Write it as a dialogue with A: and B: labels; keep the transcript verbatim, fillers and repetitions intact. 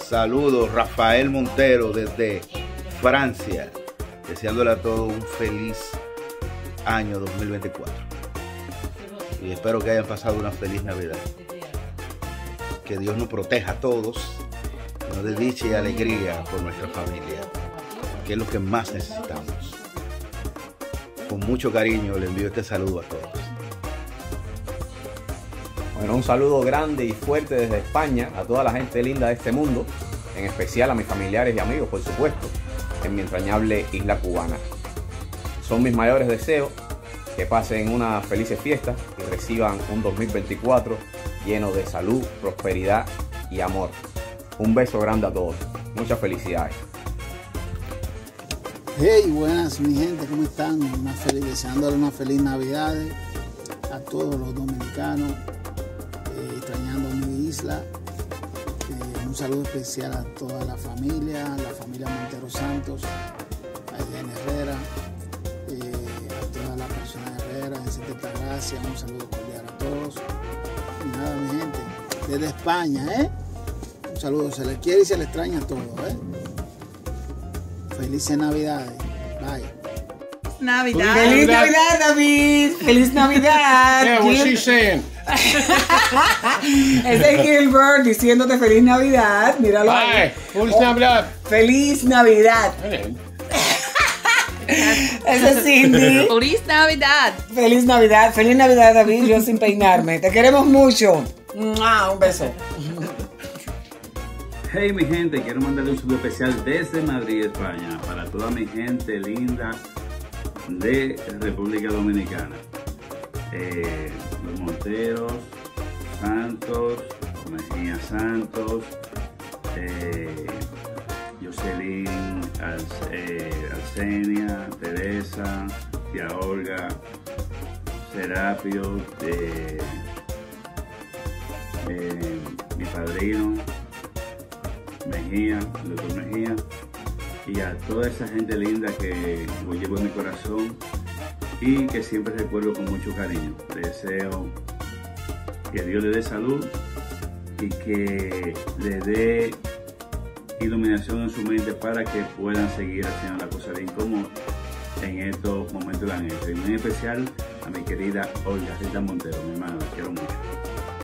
A: Saludos, Rafael Montero desde Francia, deseándole a todos un feliz año dos mil veinticuatro y espero que hayan pasado una feliz Navidad. Que Dios nos proteja a todos, nos dé dicha y alegría por nuestra familia, que es lo que más necesitamos. Con mucho cariño le envío este saludo a todos.
B: Bueno, un saludo grande y fuerte desde España a toda la gente linda de este mundo, en especial a mis familiares y amigos, por supuesto, en mi entrañable isla cubana. Son mis mayores deseos que pasen unas felices fiestas y reciban un dos mil veinticuatro lleno de salud, prosperidad y amor. Un beso grande a todos. Muchas felicidades.
C: Hey, buenas mi gente, ¿cómo están? Una feliz, deseándole una feliz Navidad a todos los dominicanos, eh, extrañando mi isla. Eh, un saludo especial a toda la familia, la familia Montero Santos, a Irene Herrera, eh, a todas las personas Herrera, en Santa Gracia, un saludo cordial a todos. Y nada, mi gente, desde España, ¿eh? Un saludo, se les quiere y se les extraña a todos, ¿eh? Felices Navidades. Bye.
D: Navidad.
E: Feliz Navidad, David. Feliz Navidad.
F: Yeah, what's she saying?
E: Ese es Gilbert diciéndote feliz Navidad. Míralo ahí.
F: Bye. Feliz Navidad.
E: Feliz Navidad. Ese es Cindy.
D: Feliz Navidad.
E: Feliz Navidad. Feliz Navidad, David. Yo sin peinarme. Te queremos mucho. ¡Mua! Un beso.
G: Hey mi gente, quiero mandarle un saludo especial desde Madrid, España, para toda mi gente linda de República Dominicana. Eh, los Monteros, Santos, Mejía Santos, eh, Jocelyn, Arce, eh, Arsenia, Teresa, tía Olga, Serapio, eh, eh, mi padrino Mejía, el doctor Mejía, y a toda esa gente linda que lo llevo en mi corazón y que siempre recuerdo con mucho cariño. Deseo que Dios le dé salud y que le dé iluminación en su mente para que puedan seguir haciendo las cosas bien como en estos momentos la han hecho. Y muy especial a mi querida Olga Rita Montero, mi hermana, la quiero mucho.